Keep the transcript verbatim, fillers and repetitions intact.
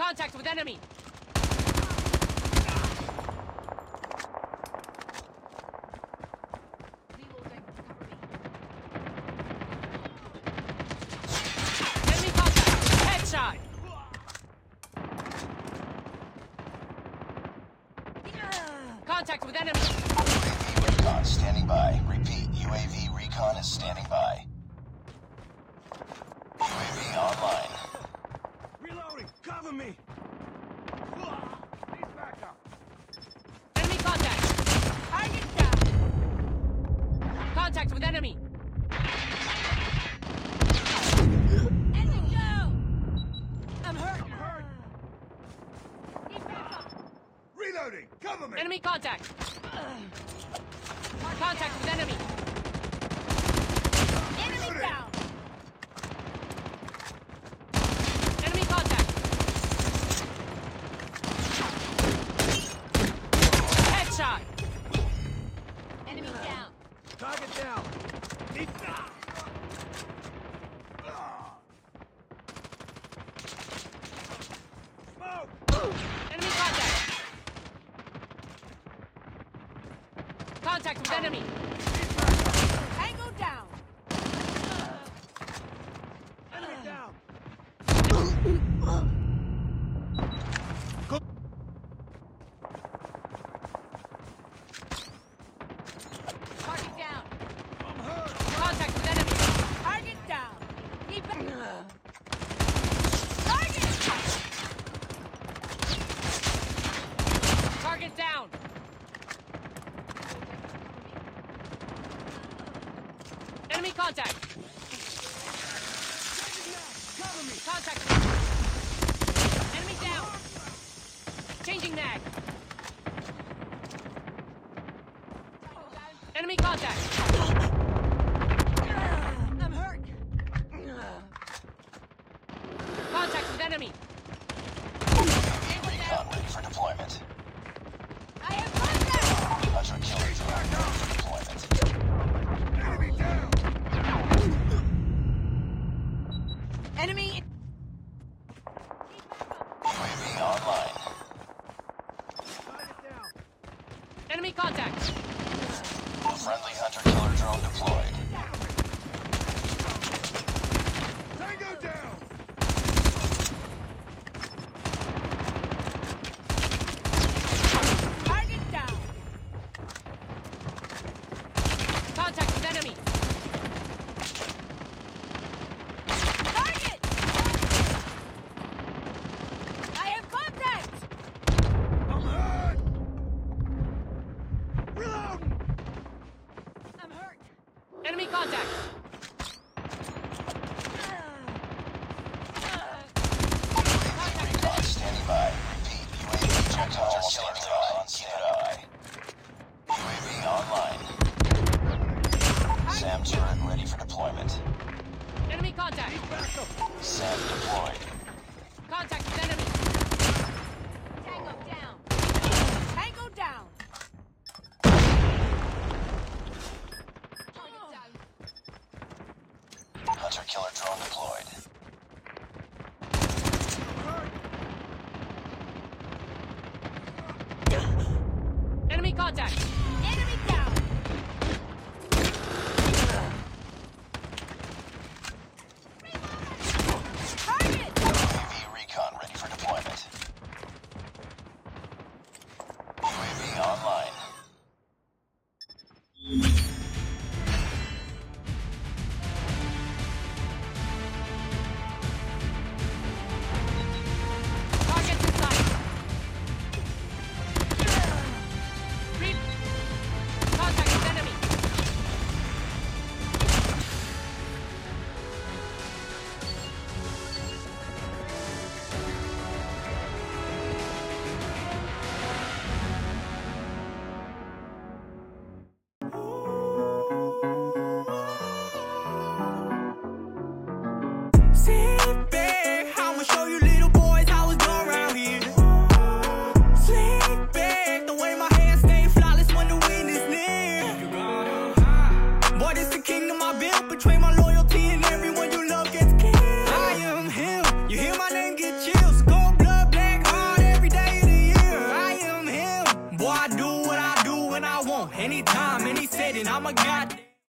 Contact with enemy! Reloading. Cover me. Enemy contact! Headshot! Contact with enemy! U A V recon standing by. Repeat, U A V recon is standing by. U A V online. Reloading! Cover me! Need backup! Enemy contact! Target down! Contact with enemy! Enemy go! I'm hurt! I'm hurt! Need backup! Reloading! Cover me! Enemy contact! Contact with enemy! Enemy Reloading. down! Enemy contact! Headshot! Enemy down! Target down! Need ah. Smoke! Enemy contact! Contact with enemy! Tango down! Enemy down! Target down! I'm hurt! Contact with enemy! Target down! Need back- Target! Target down! Enemy contact! Cover me! Contact! Enemy down! Changing mag! Enemy contact! I'm hurt! Contact with enemy! U A V recon ready for deployment. I have contact! Hunter killer drone ready for deployment. Enemy down! Enemy! U A V online. Target down! Enemy contact! Friendly hunter killer drone deployed. Tango down! Target down! Contact with enemy! Target! I have contact! I'm hurt! Reload! I'm hurt! Enemy contact! Recon standing by. Repeat, U A V projectile standing by. On standby. U A V online. SAM turret ready for deployment. Enemy contact! SAM deployed. Contact with enemy! Tango down! Tango down! Target down! Hunter killer drone deployed. Enemy contact! Enemy down! Target! U A V recon ready for deployment. U A V online. Target in sight! Re- thinking I'm a goddamn